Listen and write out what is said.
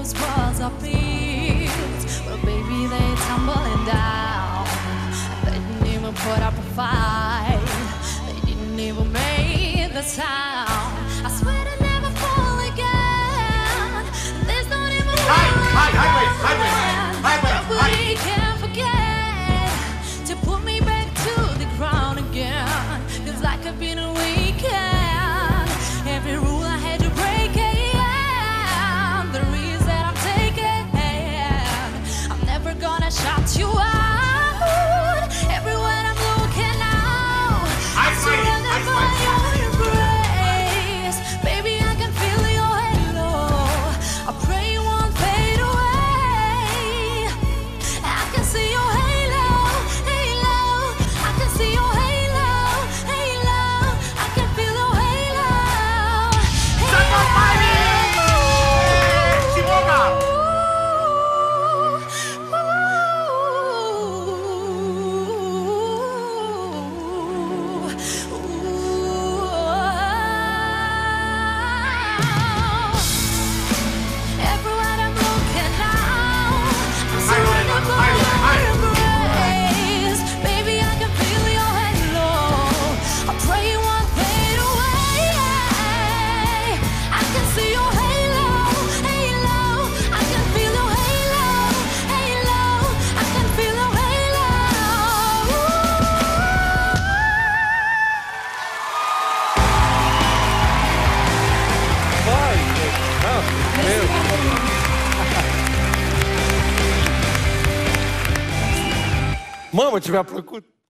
those walls are built, but baby, they tumbling down. They didn't even put up a fight. They didn't even make the sound. I swear to never fall again. There's not even nobody can forget to put me back to the ground again. 'Cause like I've been a weekend, every rule I had to break, and the risk that I'm taking, I'm never gonna shut you out. Everywhere I'm looking now, I'm surrounded by your embrace. Baby, I can feel your halo. I pray you won't fade away. I can see your halo, halo. I can see your halo, halo. I can feel your halo, everywhere I'm looking now, I'm surrounded by your embrace. Baby, I can feel your halo. I pray you won't fade away. I can see your halo, halo. I can feel your halo, halo. I can feel your halo. Vai, meu. Mamă, ce mi-a plăcut!